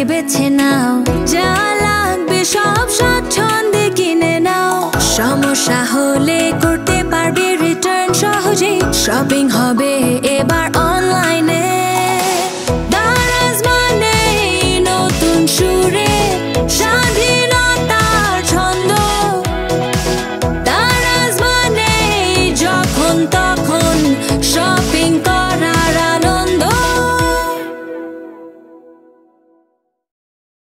বেছে নাও, যা লাগবে সব স্বচ্ছন্দে কিনে নাও। সমস্যা হলে করতে পারবে রিটার্ন সহজেই, শপিং হবে এবার অনলাইনে।